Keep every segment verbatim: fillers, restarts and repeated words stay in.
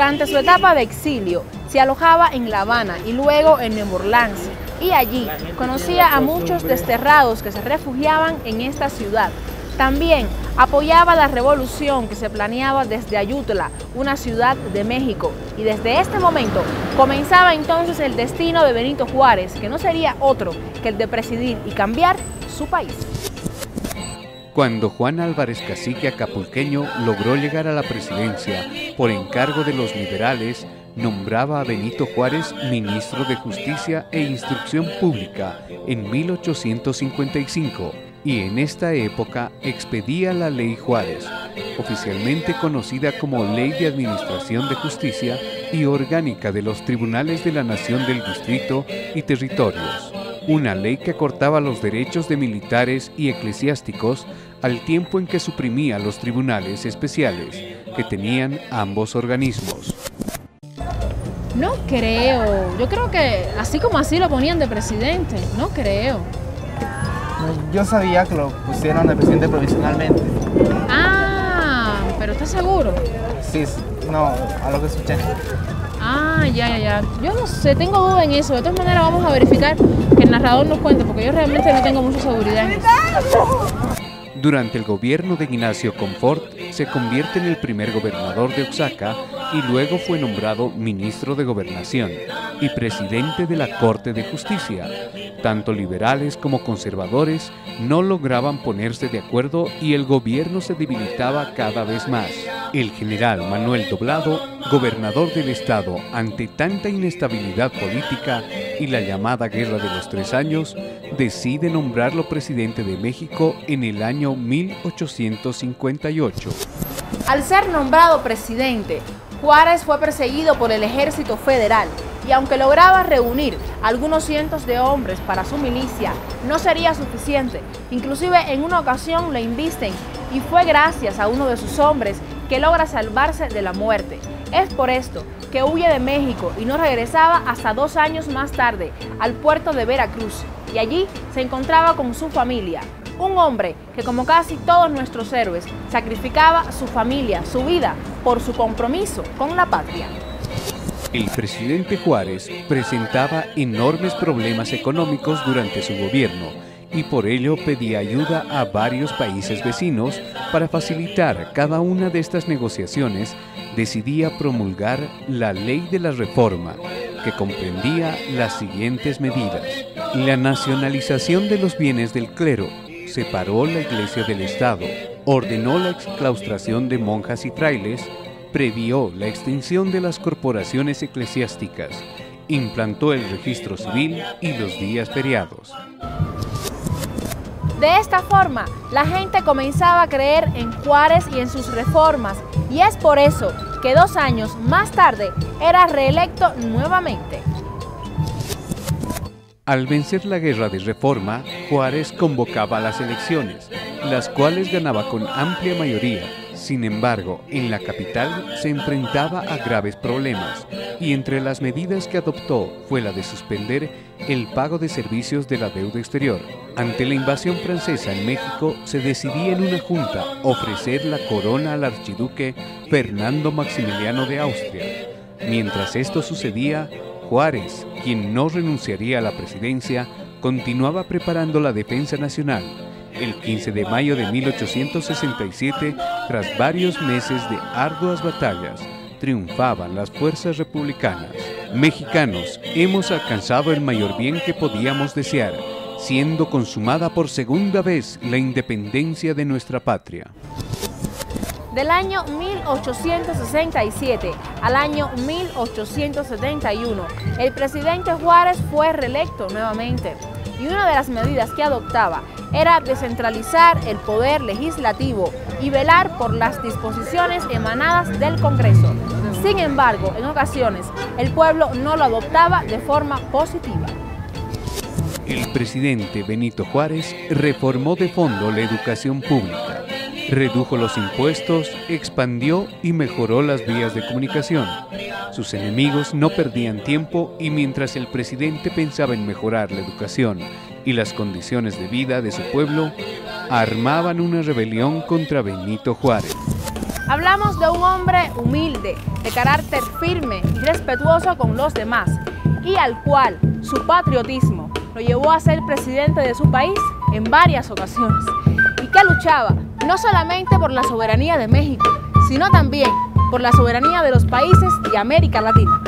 Durante su etapa de exilio, se alojaba en La Habana y luego en Nueva Orleans, y allí conocía a muchos desterrados que se refugiaban en esta ciudad. También apoyaba la revolución que se planeaba desde Ayutla, una ciudad de México, y desde este momento comenzaba entonces el destino de Benito Juárez, que no sería otro que el de presidir y cambiar su país. Cuando Juan Álvarez Cacique Acapulqueño logró llegar a la presidencia por encargo de los liberales, nombraba a Benito Juárez ministro de Justicia e Instrucción Pública en mil ochocientos cincuenta y cinco y en esta época expedía la Ley Juárez, oficialmente conocida como Ley de Administración de Justicia y Orgánica de los Tribunales de la Nación del Distrito y Territorios. Una ley que acortaba los derechos de militares y eclesiásticos al tiempo en que suprimía los tribunales especiales que tenían ambos organismos. No creo, yo creo que así como así lo ponían de presidente, no creo. Yo sabía que lo pusieron de presidente provisionalmente. Ah, pero ¿estás seguro? Sí, no, a lo que escuché. Ah, ya, ya, ya. Yo no sé, tengo duda en eso. De todas maneras vamos a verificar que el narrador nos cuente, porque yo realmente no tengo mucha seguridad en eso. Durante el gobierno de Ignacio Confort, se convierte en el primer gobernador de Oaxaca y luego fue nombrado ministro de Gobernación y presidente de la Corte de Justicia. Tanto liberales como conservadores no lograban ponerse de acuerdo y el gobierno se debilitaba cada vez más. El general Manuel Doblado, gobernador del estado, ante tanta inestabilidad política y la llamada Guerra de los Tres Años, decide nombrarlo presidente de México en el año mil ochocientos cincuenta y ocho. Al ser nombrado presidente, Juárez fue perseguido por el ejército federal y aunque lograba reunir algunos cientos de hombres para su milicia, no sería suficiente. Inclusive en una ocasión le embisten y fue gracias a uno de sus hombres que logra salvarse de la muerte. Es por esto que huye de México y no regresaba hasta dos años más tarde al puerto de Veracruz, y allí se encontraba con su familia. Un hombre que, como casi todos nuestros héroes, sacrificaba su familia, su vida, por su compromiso con la patria. El presidente Juárez presentaba enormes problemas económicos durante su gobierno y por ello pedía ayuda a varios países vecinos. Para facilitar cada una de estas negociaciones, decidía promulgar la Ley de la Reforma, que comprendía las siguientes medidas: la nacionalización de los bienes del clero, separó la Iglesia del Estado, ordenó la exclaustración de monjas y frailes, previó la extinción de las corporaciones eclesiásticas, implantó el registro civil y los días feriados. De esta forma, la gente comenzaba a creer en Juárez y en sus reformas, y es por eso que dos años más tarde era reelecto nuevamente. Al vencer la guerra de Reforma, Juárez convocaba las elecciones, las cuales ganaba con amplia mayoría. Sin embargo, en la capital se enfrentaba a graves problemas y entre las medidas que adoptó fue la de suspender el pago de servicios de la deuda exterior. Ante la invasión francesa en México, se decidía en una junta ofrecer la corona al archiduque Fernando Maximiliano de Austria. Mientras esto sucedía, Juárez, quien no renunciaría a la presidencia, continuaba preparando la defensa nacional. El quince de mayo de mil ochocientos sesenta y siete, tras varios meses de arduas batallas, triunfaban las fuerzas republicanas. Mexicanos, hemos alcanzado el mayor bien que podíamos desear, siendo consumada por segunda vez la independencia de nuestra patria. Del año mil ochocientos sesenta y siete al año mil ochocientos setenta y uno, el presidente Juárez fue reelecto nuevamente, y una de las medidas que adoptaba era descentralizar el poder legislativo y velar por las disposiciones emanadas del Congreso. Sin embargo, en ocasiones, el pueblo no lo adoptaba de forma positiva. El presidente Benito Juárez reformó de fondo la educación pública, redujo los impuestos, expandió y mejoró las vías de comunicación. Sus enemigos no perdían tiempo y mientras el presidente pensaba en mejorar la educación y las condiciones de vida de su pueblo, armaban una rebelión contra Benito Juárez. Hablamos de un hombre humilde, de carácter firme y respetuoso con los demás, y al cual su patriotismo lo llevó a ser presidente de su país en varias ocasiones, y que luchaba no solamente por la soberanía de México, sino también por la soberanía de los países de América Latina.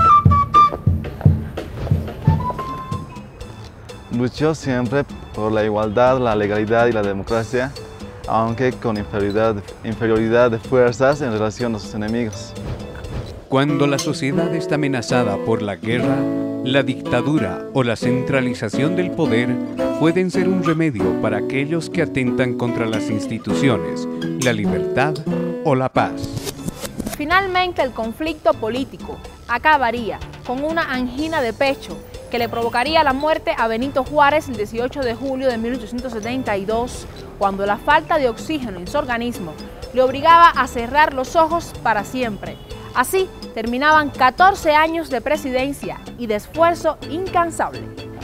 Luchó siempre por la igualdad, la legalidad y la democracia, aunque con inferioridad, inferioridad de fuerzas en relación a sus enemigos. Cuando la sociedad está amenazada por la guerra, la dictadura o la centralización del poder pueden ser un remedio para aquellos que atentan contra las instituciones, la libertad o la paz. Finalmente, el conflicto político acabaría con una angina de pecho que le provocaría la muerte a Benito Juárez el dieciocho de julio de mil ochocientos setenta y dos, cuando la falta de oxígeno en su organismo le obligaba a cerrar los ojos para siempre. Así terminaban catorce años de presidencia y de esfuerzo incansable.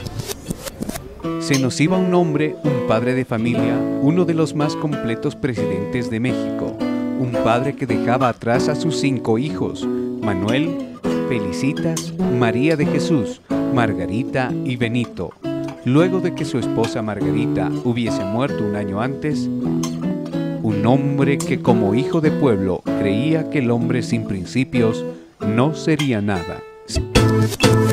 Se nos iba un hombre, un padre de familia, uno de los más completos presidentes de México, un padre que dejaba atrás a sus cinco hijos, Manuel, Felicitas, María de Jesús, Margarita y Benito. Luego de que su esposa Margarita hubiese muerto un año antes, un hombre que como hijo de pueblo creía que el hombre sin principios no sería nada.